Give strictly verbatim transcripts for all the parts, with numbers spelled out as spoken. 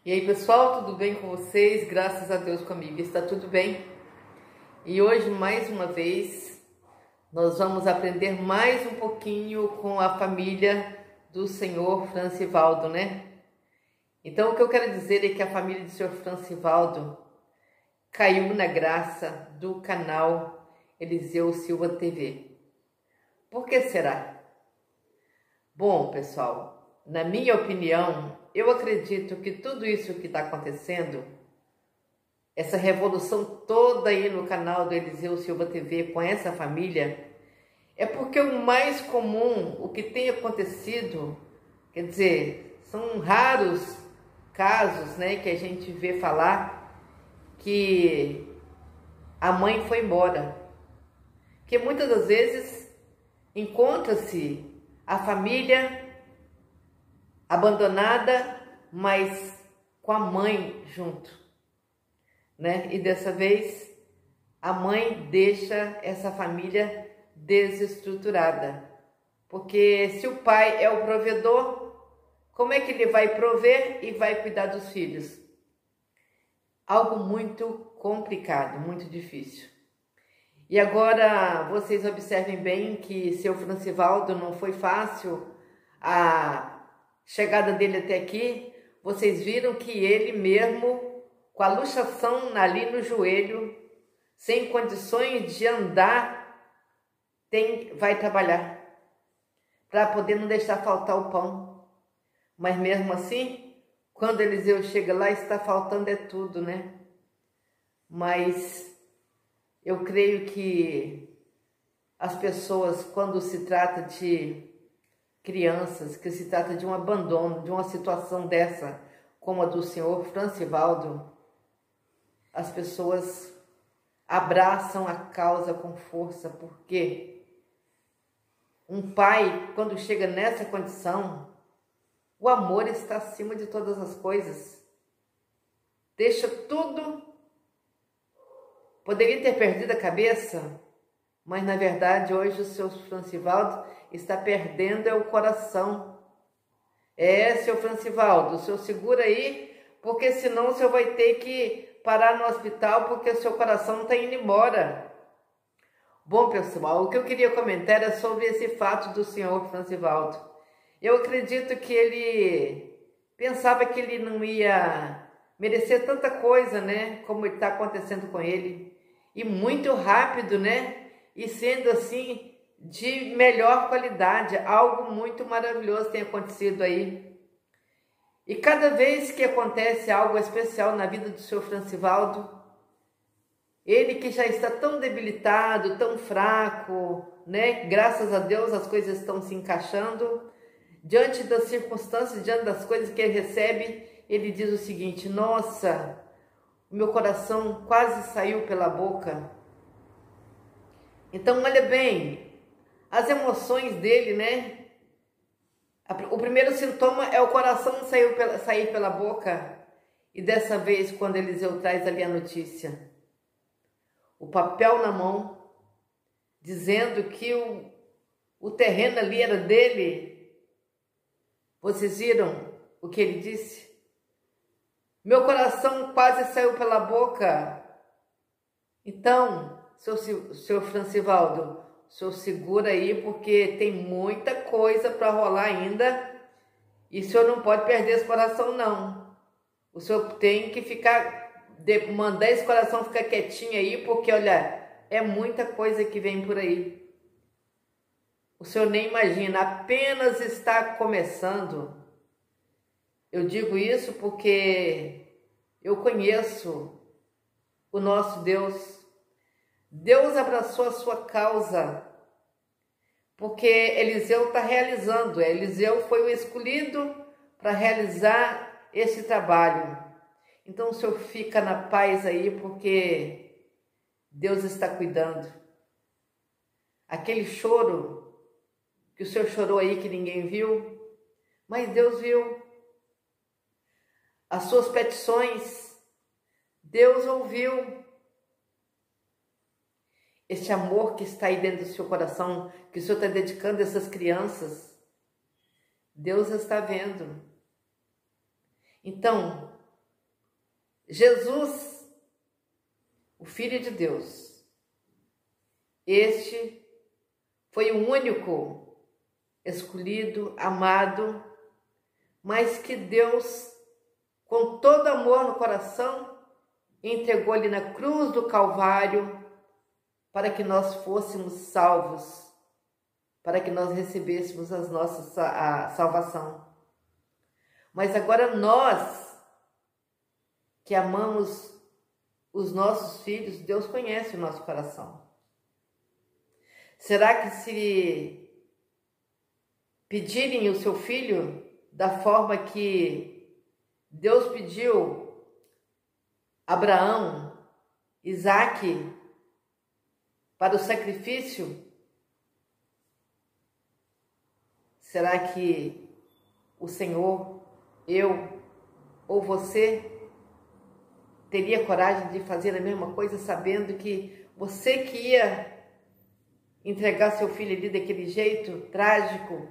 E aí, pessoal, tudo bem com vocês? Graças a Deus comigo está tudo bem. E hoje, mais uma vez, nós vamos aprender mais um pouquinho com a família do senhor Francivaldo, né? Então, o que eu quero dizer é que a família do senhor Francivaldo caiu na graça do canal Eliseu Silva T V. Por que será? Bom, pessoal, na minha opinião, eu acredito que tudo isso que está acontecendo, essa revolução toda aí no canal do Eliseu Silva T V com essa família, é porque o mais comum, o que tem acontecido, quer dizer, são raros casos, né, que a gente vê falar que a mãe foi embora. Porque muitas das vezes encontra-se a família abandonada, mas com a mãe junto, né? E dessa vez a mãe deixa essa família desestruturada, porque se o pai é o provedor, como é que ele vai prover e vai cuidar dos filhos? Algo muito complicado, muito difícil. E agora vocês observem bem que seu Francivaldo não foi fácil a chegada dele até aqui. Vocês viram que ele mesmo, com a luxação ali no joelho, sem condições de andar, tem, vai trabalhar para poder não deixar faltar o pão. Mas mesmo assim, quando Eliseu chega lá, está faltando é tudo, né? Mas eu creio que as pessoas, quando se trata de crianças, que se trata de um abandono, de uma situação dessa, como a do senhor Francivaldo, as pessoas abraçam a causa com força, porque um pai, quando chega nessa condição, o amor está acima de todas as coisas. Deixa tudo. Poderia ter perdido a cabeça, mas na verdade hoje o seu Francivaldo está perdendo é o coração. É, seu Francivaldo, o senhor segura aí, porque senão o senhor vai ter que parar no hospital, porque o seu coração está indo embora. Bom, pessoal, o que eu queria comentar é sobre esse fato do senhor Francivaldo. Eu acredito que ele pensava que ele não ia merecer tanta coisa, né, como está acontecendo com ele. E muito rápido, né, e sendo assim de melhor qualidade, algo muito maravilhoso tem acontecido aí. E cada vez que acontece algo especial na vida do senhor Francivaldo, ele que já está tão debilitado, tão fraco, né? Graças a Deus as coisas estão se encaixando. Diante das circunstâncias, diante das coisas que ele recebe, ele diz o seguinte: nossa, o meu coração quase saiu pela boca. Então, olha bem, as emoções dele, né? O primeiro sintoma é o coração sair pela, sair pela boca. E dessa vez, quando Eliseu traz ali a notícia, o papel na mão, dizendo que o, o terreno ali era dele. Vocês viram o que ele disse? Meu coração quase saiu pela boca. Então, seu, seu Francivaldo, o senhor segura aí, porque tem muita coisa para rolar ainda e o senhor não pode perder esse coração, não. O senhor tem que ficar, mandar esse coração ficar quietinho aí, porque, olha, é muita coisa que vem por aí. O senhor nem imagina, apenas está começando. Eu digo isso porque eu conheço o nosso Deus. Deus abraçou a sua causa, porque Eliseu está realizando. Eliseu foi o escolhido para realizar esse trabalho. Então o senhor fica na paz aí, porque Deus está cuidando. Aquele choro que o senhor chorou aí, que ninguém viu, mas Deus viu. As suas petições, Deus ouviu. Este amor que está aí dentro do seu coração, que o senhor está dedicando a essas crianças, Deus está vendo. Então, Jesus, o Filho de Deus, este foi o único escolhido, amado, mas que Deus, com todo amor no coração, entregou-lhe na cruz do Calvário para que nós fôssemos salvos, para que nós recebêssemos as nossas, a salvação. Mas agora nós, que amamos os nossos filhos, Deus conhece o nosso coração. Será que se pedirem o seu filho da forma que Deus pediu Abraão, Isaque, para o sacrifício, será que o Senhor, eu ou você teria coragem de fazer a mesma coisa, sabendo que você que ia entregar seu filho ali daquele jeito trágico?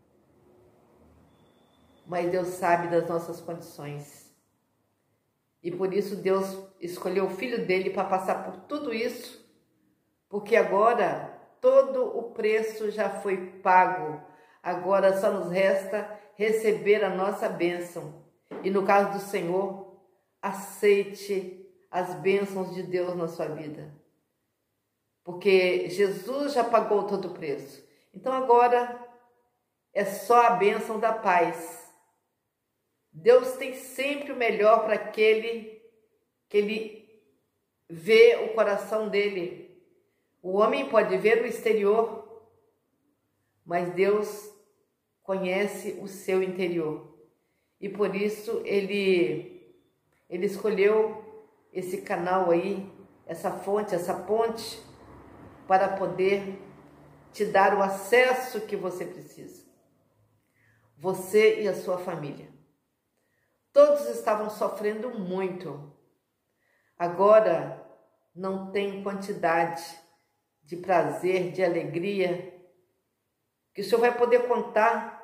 Mas Deus sabe das nossas condições. E por isso Deus escolheu o filho dele para passar por tudo isso, porque agora todo o preço já foi pago. Agora só nos resta receber a nossa bênção. E no caso do Senhor, aceite as bênçãos de Deus na sua vida. Porque Jesus já pagou todo o preço. Então agora é só a bênção da paz. Deus tem sempre o melhor para aquele que ele vê o coração dele. O homem pode ver o exterior, mas Deus conhece o seu interior. E por isso ele, ele escolheu esse canal aí, essa fonte, essa ponte, para poder te dar o acesso que você precisa. Você e a sua família. Todos estavam sofrendo muito. Agora não tem quantidade de prazer, de alegria que o Senhor vai poder contar.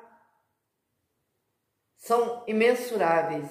São imensuráveis.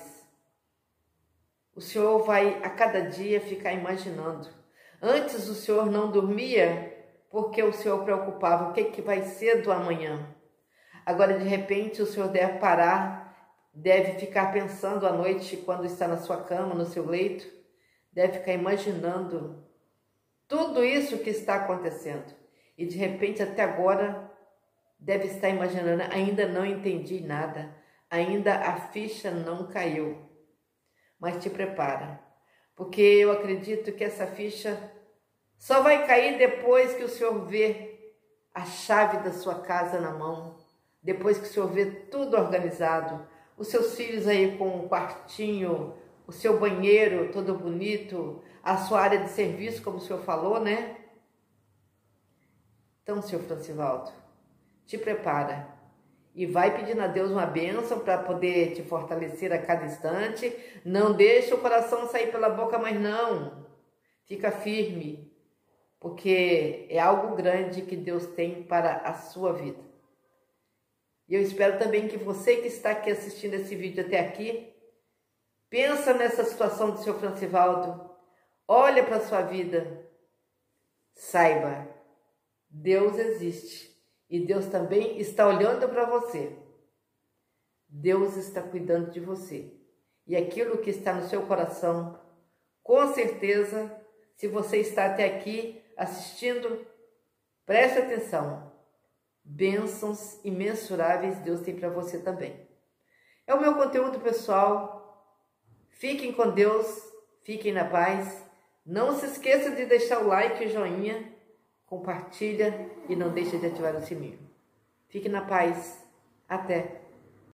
O Senhor vai a cada dia ficar imaginando. Antes o Senhor não dormia porque o Senhor preocupava o que, que vai ser do amanhã. Agora de repente o Senhor deve parar, deve ficar pensando à noite quando está na sua cama, no seu leito, deve ficar imaginando tudo isso que está acontecendo. E de repente até agora deve estar imaginando, ainda não entendi nada, ainda a ficha não caiu. Mas te prepara, porque eu acredito que essa ficha só vai cair depois que o Senhor vê a chave da sua casa na mão, depois que o Senhor vê tudo organizado, os seus filhos aí com um quartinho, o seu banheiro todo bonito, a sua área de serviço, como o Senhor falou, né? Então, senhor Francivaldo, te prepara e vai pedindo a Deus uma bênção para poder te fortalecer a cada instante. Não deixa o coração sair pela boca, mas não. Fica firme, porque é algo grande que Deus tem para a sua vida. E eu espero também que você que está aqui assistindo esse vídeo até aqui, pensa nessa situação do senhor Francivaldo, olha para a sua vida, saiba, Deus existe e Deus também está olhando para você. Deus está cuidando de você. E aquilo que está no seu coração, com certeza, se você está até aqui assistindo, preste atenção. Bênçãos imensuráveis Deus tem para você também. É o meu conteúdo, pessoal. Fiquem com Deus, fiquem na paz. Não se esqueça de deixar o like e o joinha, compartilha e não deixe de ativar o sininho. Fique na paz. Até!